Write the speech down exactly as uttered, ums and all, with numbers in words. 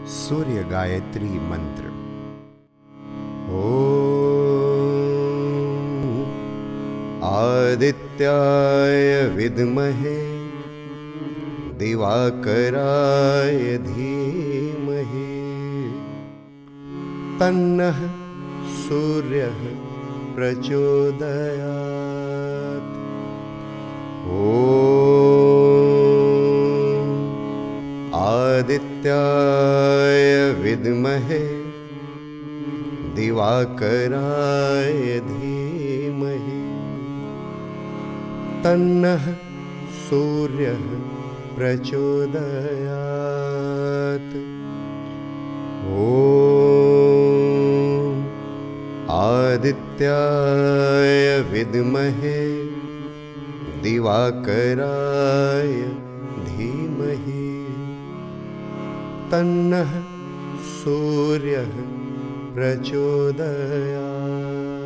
सूर्य गायत्री मंत्र। ओम आदित्याय विद्महे दिवाकराय धीमहि तन्नः सूर्यः प्रचोदयात्। ओम आदित्याय विद्महे दिवाकराय धीमहि तन्नः सूर्यः प्रचोदयात्। ओम आदित्याय विद्महे दिवाकराय धीमहि तन्नः सूर्यः प्रचोदयात्।